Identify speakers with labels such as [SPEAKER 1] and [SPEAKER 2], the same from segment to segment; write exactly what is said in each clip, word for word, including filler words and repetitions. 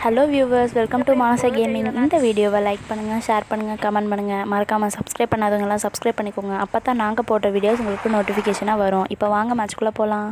[SPEAKER 1] Hello viewers, welcome to Masa gaming. இந்த வீடியோவை like பண்ணுங்கள், ஷேர் பண்ணுங்கள், கமெண்ட் பண்ணுங்கள். மறக்காமல் சப்ஸ்கிரைப் பண்ணாதவங்களாம் சப்ஸ்கிரைப் பண்ணிக்கோங்க. அப்போ தான் நாங்கள் போட்ட வீடியோஸ் உங்களுக்கு நோட்டிஃபிகேஷனாக வரும். இப்போ வாங்க மேட்ச்குள்ளே போகலாம்.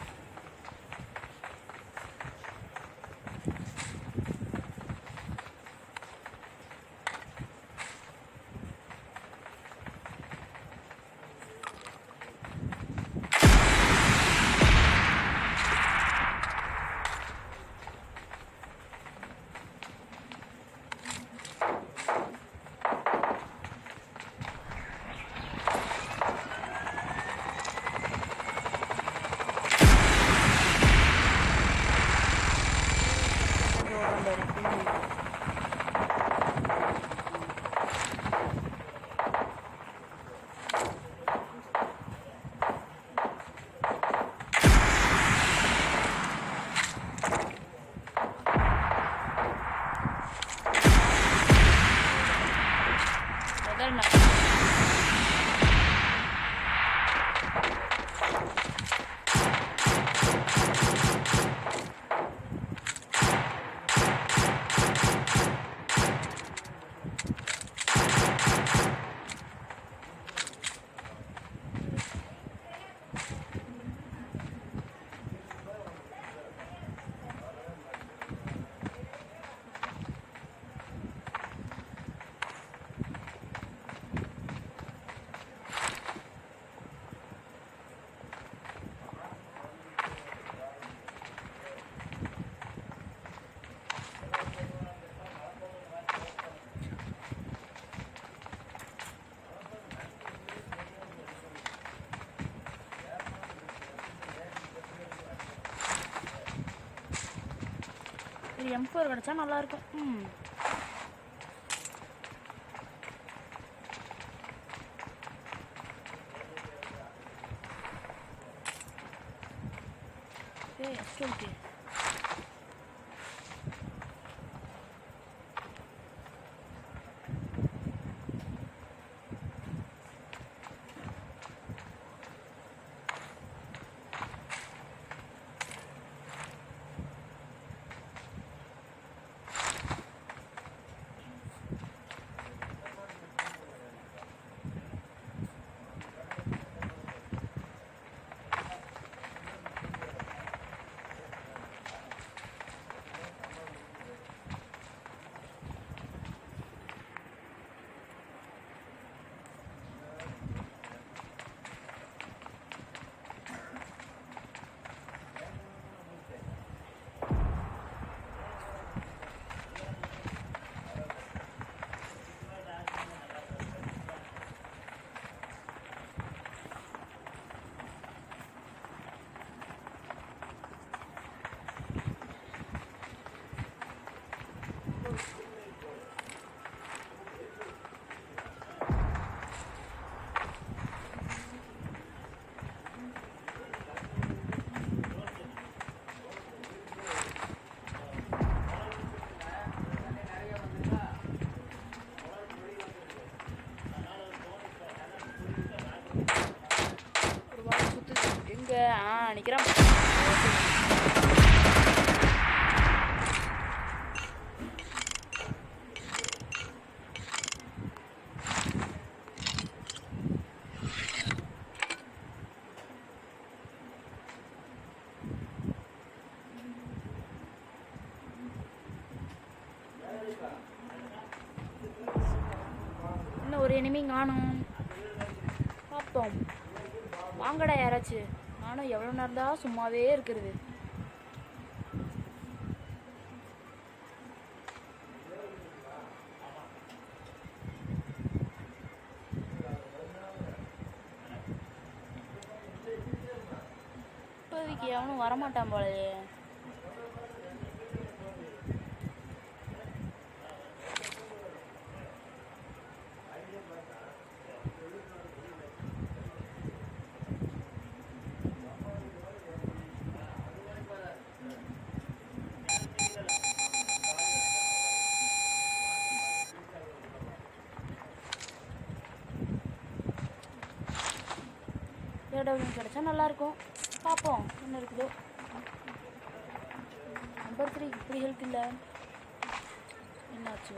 [SPEAKER 1] எம் ஃபோர் கிடச்சா நல்லாயிருக்கும். ம் ஏ எஸ்கேல்டி ஆ நிற்கிறான். இன்னும் ஒரு எனிமி காணும். பார்ப்போம். வாங்கடா யாராச்சும். நானும் எவ்வளோ நேரம் தான் சும்மாவே இருக்கிறது. இப்போதைக்கு எவனும் வரமாட்டான் போலயே. A W M கிடைச்சா நல்லாயிருக்கும். பார்ப்போம் என்ன இருக்குதோ. நம்பர் த்ரீ இப்படி ஹெல்த் இல்லை. என்னாச்சு?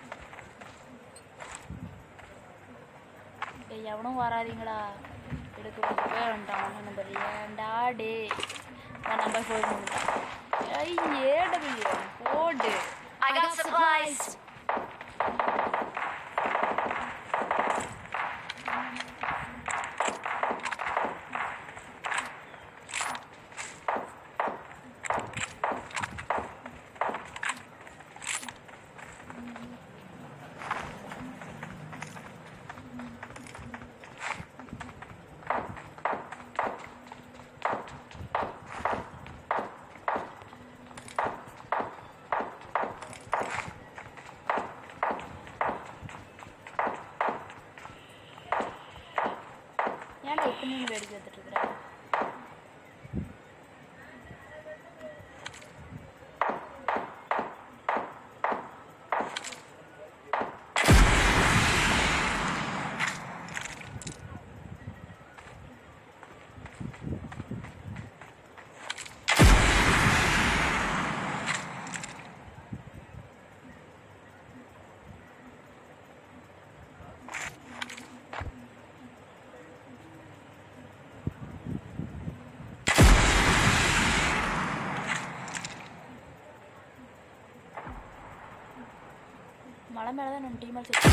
[SPEAKER 1] டேய் எவனும் வராதீங்கடா. எடுக்க வேண்டாம் நம்பர் ஏண்டா டே நம்பர் ஃபோர் ஐ ஏடபிள்யூஎம் போடு.
[SPEAKER 2] I got supplies.
[SPEAKER 1] ஏன்டா இப்போ நீங்கள் வேடிக்கை எடுத்துட்டு இருக்கிற? மலை மேலே தான் நம்ம டீம் அடிச்சு.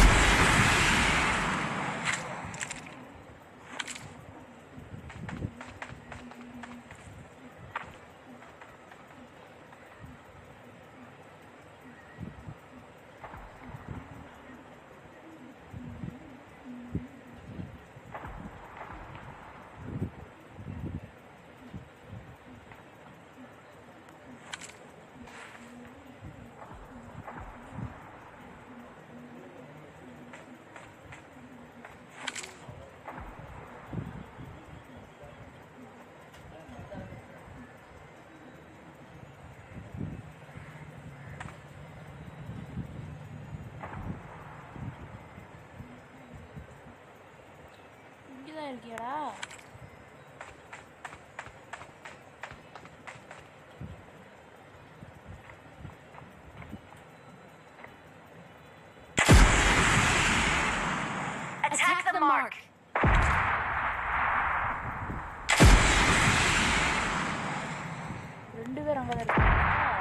[SPEAKER 1] இங்கதான் இருக்கியாடா?
[SPEAKER 2] Attack the mark.
[SPEAKER 1] ரெண்டு பேர் அங்கதான் இருக்காங்க.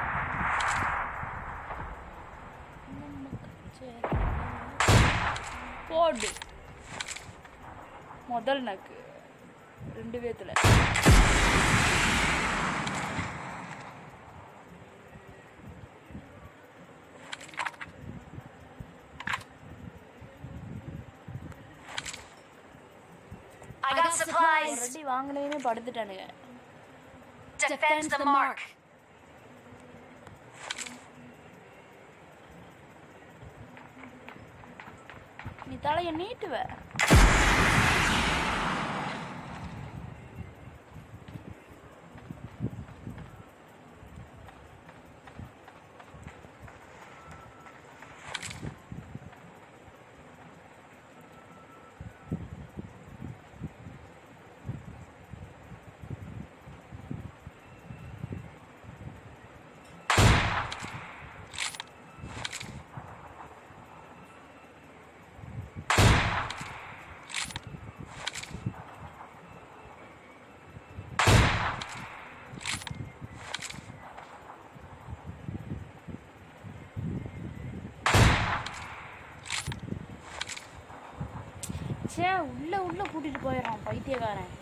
[SPEAKER 1] போடு முதல் நக்கு ரெண்டு பேத்துல.
[SPEAKER 2] I got supplies.
[SPEAKER 1] ஆல்ரெடி வாங்கினே படுத்துட்டானுங்க.
[SPEAKER 2] Defend the mark.
[SPEAKER 1] நீ தலைய நீட்டுவ. சே உள்ள உள்ள கூட்டிட்டு போயிடறான் பைத்தியக்காரன்.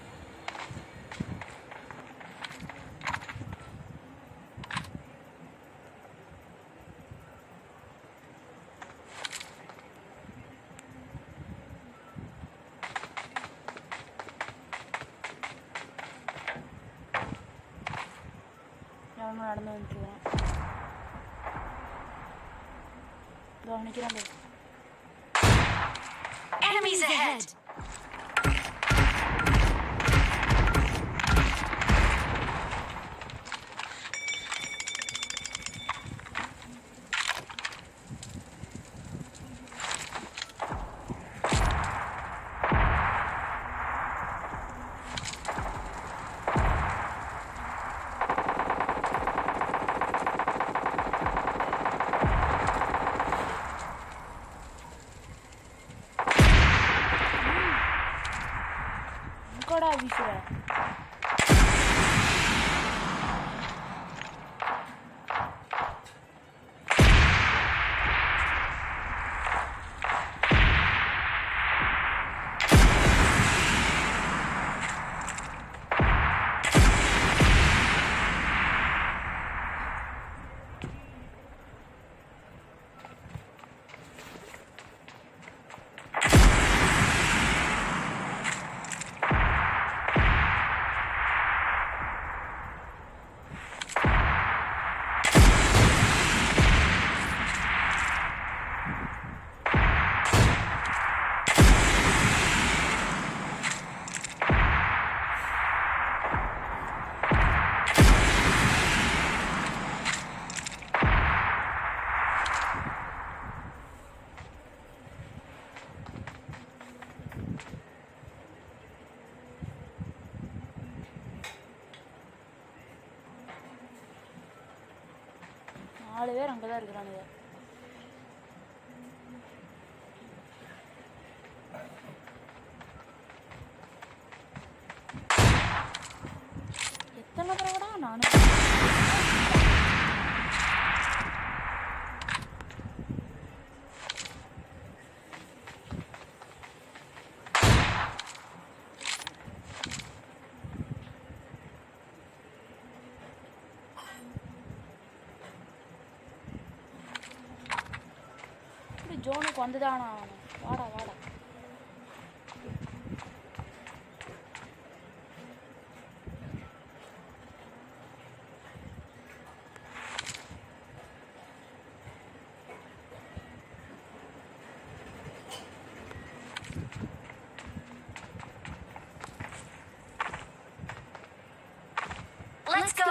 [SPEAKER 1] எவனும் நடந்து வந்துருவான். இதோ நிக்கிறான்.
[SPEAKER 2] Enemies ahead.
[SPEAKER 1] வீசுற நாலு பேர் அங்கே தான் இருக்கிறானுங்க. எத்தனை தடவைடா நானும் ஜோனுக்கு வந்துதானா? வாடா வாடா.
[SPEAKER 2] Let's go.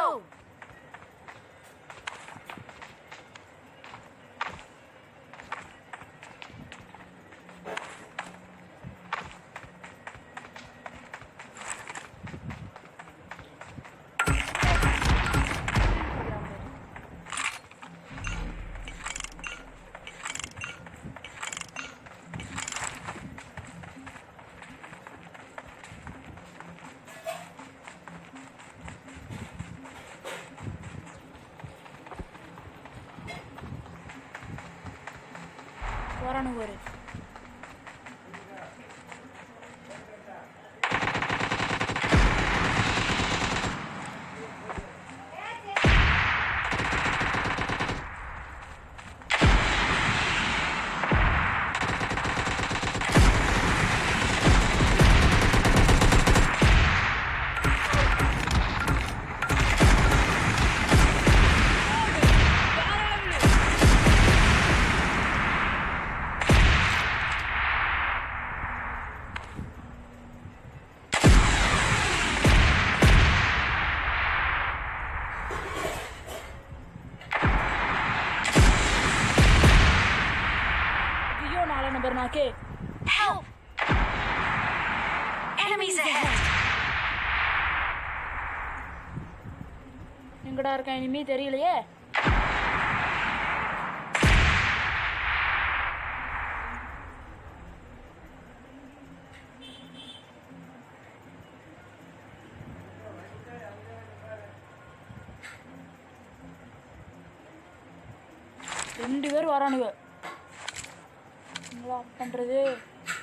[SPEAKER 1] போறானுங்க ஒரு Okay.
[SPEAKER 2] Help! Enemies ahead!
[SPEAKER 1] எங்கடா இருக்க இனிமே தெரியலையே. ரெண்டு பேர் வரானுங்க. என்னடா பண்றது?